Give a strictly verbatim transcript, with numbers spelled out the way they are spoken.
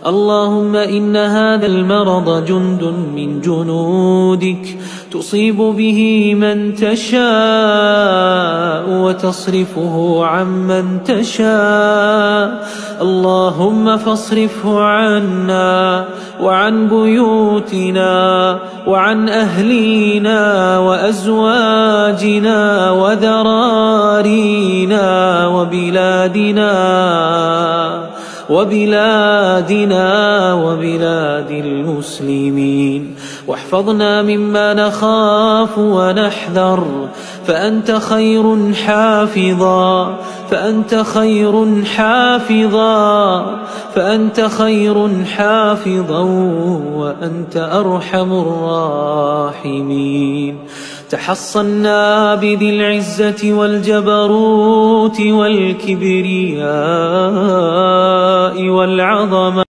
اللهم إن هذا المرض جند من جنودك تصيب به من تشاء وتصرفه عمن تشاء. اللهم فاصرفه عنا وعن بيوتنا وعن أهلينا وأزواجنا وذرارينا وبلادنا وبلادنا وبلاد المسلمين، واحفظنا مما نخاف ونحذر، فأنت خير حافظا فأنت خير حافظا فأنت خير حافظا وأنت أرحم الراحمين. تحصنا بذي العزة والجبروت والكبرياء والعظمة